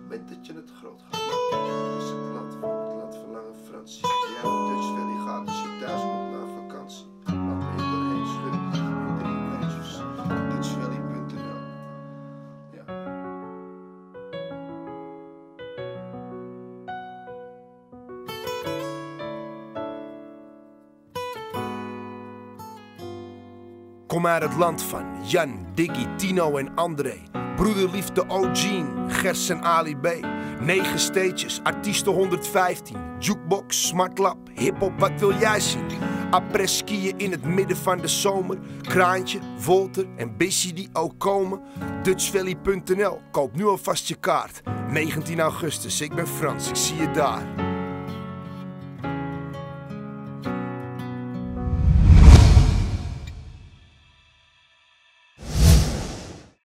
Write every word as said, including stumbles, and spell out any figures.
weet dat je het groot gaat maken. Het is het land van, het land van Lange Fransie. Ja, Dutch Valley gaat als je thuis komt na vakantie. Laat me je doorheen schudden in drie meisjes. Dutch Valley punt n l. Ja. Kom uit het land van Jan, Diggy, Tino en André. Broederliefde O G, Gers en Ali B. Negen stages, artiesten honderdvijftien. Jukebox, smartlap, hiphop, wat wil jij zien? Après skiën in het midden van de zomer. Kraantje, Volter en Bissy die ook komen. Dutch Valley punt n l, koop nu alvast je kaart. negentien augustus, ik ben Frans, ik zie je daar.